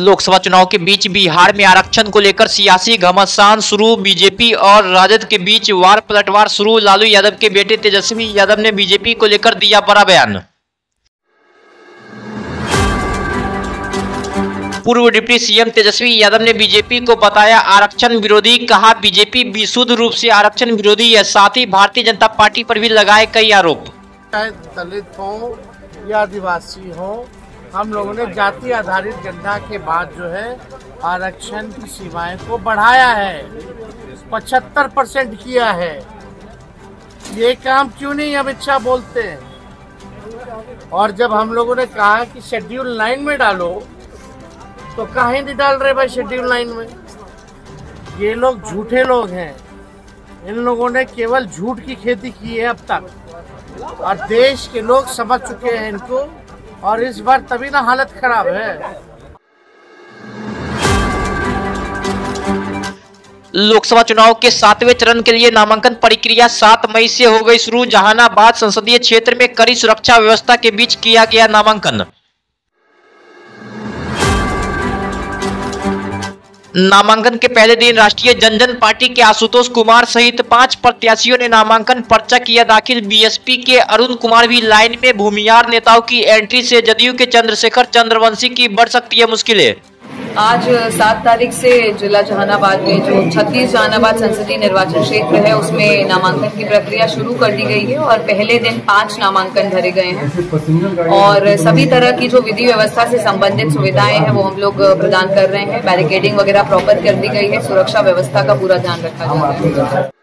लोकसभा चुनाव के बीच बिहार में आरक्षण को लेकर सियासी घमासान शुरू। बीजेपी और राजद के बीच वार पलटवार शुरू। लालू यादव के बेटे तेजस्वी यादव ने बीजेपी को लेकर दिया बड़ा बयान। पूर्व डिप्टी सीएम तेजस्वी यादव ने बीजेपी को बताया आरक्षण विरोधी। कहा बीजेपी विशुद्ध रूप से आरक्षण विरोधी है। साथ ही भारतीय जनता पार्टी पर भी लगाए कई आरोप। चाहे दलित हो या आदिवासी हो, हम लोगों ने जाति आधारित जनगणना के बाद जो है आरक्षण की सीमाएं को बढ़ाया है, 75% किया है। ये काम क्यों नहीं अमित शाह बोलते हैं? और जब हम लोगों ने कहा कि शेड्यूल 9 में डालो तो काहे नहीं डाल रहे भाई शेड्यूल 9 में? ये लोग झूठे लोग हैं। इन लोगों ने केवल झूठ की खेती की है अब तक, और देश के लोग समझ चुके हैं इनको, और इस बार तभी ना हालत खराब है। लोकसभा चुनाव के 7वें चरण के लिए नामांकन प्रक्रिया 7 मई से हो गई शुरू। जहानाबाद संसदीय क्षेत्र में कड़ी सुरक्षा व्यवस्था के बीच किया गया नामांकन। नामांकन के पहले दिन राष्ट्रीय जनजन पार्टी के आशुतोष कुमार सहित 5 प्रत्याशियों ने नामांकन पर्चा किया दाखिल। बीएसपी के अरुण कुमार भी लाइन में। भूमिहार नेताओं की एंट्री से जदयू के चंद्रशेखर चंद्रवंशी की बढ़ सकती है मुश्किलें। आज 7 तारीख से जिला जहानाबाद में जो 36 जहानाबाद संसदीय निर्वाचन क्षेत्र है उसमें नामांकन की प्रक्रिया शुरू कर दी गई है और पहले दिन 5 नामांकन भरे गए हैं और सभी तरह की जो विधि व्यवस्था से संबंधित सुविधाएं हैं वो हम लोग प्रदान कर रहे हैं। बैरिकेडिंग वगैरह प्रॉपर कर दी गई है, सुरक्षा व्यवस्था का पूरा ध्यान रखा जा रहा है।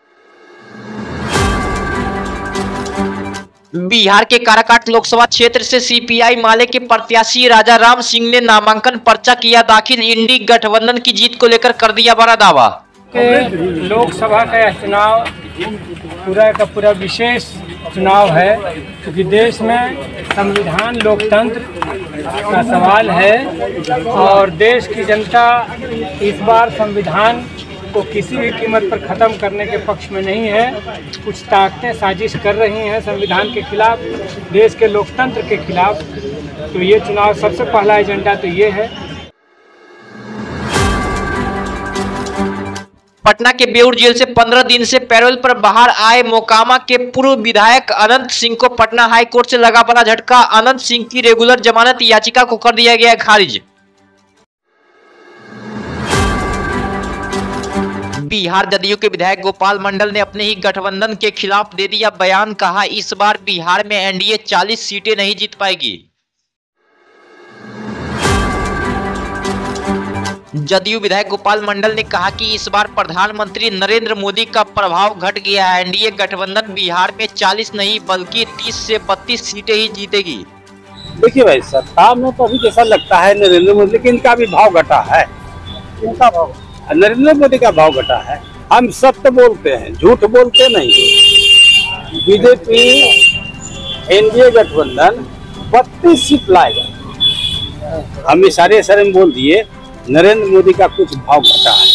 बिहार के काराकाट लोकसभा क्षेत्र से सीपीआई माले के प्रत्याशी राजा राम सिंह ने नामांकन पर्चा किया दाखिल। इंडी गठबंधन की जीत को लेकर कर दिया बड़ा दावा। लोकसभा का यह चुनाव पूरा का पूरा विशेष चुनाव है क्योंकि देश में संविधान लोकतंत्र का सवाल है और देश की जनता इस बार संविधान को किसी भी कीमत पर ख़त्म करने के पक्ष में नहीं है। कुछ ताकतें साजिश कर रही हैं संविधान के खिलाफ, देश के लोकतंत्र के खिलाफ। तो ये चुनाव सबसे पहला एजेंडा तो ये है। पटना के बेउर जेल से 15 दिन से पैरोल पर बाहर आए मोकामा के पूर्व विधायक अनंत सिंह को पटना हाई कोर्ट से लगा बड़ा झटका। अनंत सिंह की रेगुलर जमानत याचिका को कर दिया गया खारिज। बिहार जदयू के विधायक गोपाल मंडल ने अपने ही गठबंधन के खिलाफ दे दिया बयान। कहा इस बार बिहार में एनडीए 40 सीटें नहीं जीत पाएगी। जदयू विधायक गोपाल मंडल ने कहा कि इस बार प्रधानमंत्री नरेंद्र मोदी का प्रभाव घट गया है। एनडीए गठबंधन बिहार में 40 नहीं बल्कि 30 से 32 सीटें ही जीतेगी। देखिए भाई, सत्ता में तो अभी जैसा लगता है नरेंद्र मोदी, लेकिन इनका भी भाव घटा है। इनका भाव नरेंद्र मोदी का भाव घटा है। हम सत्य बोलते हैं, झूठ बोलते नहीं। बीजेपी एनडीए गठबंधन 32 सीट लाएगा। हम इशारे में बोल दिए नरेंद्र मोदी का कुछ भाव घटा है।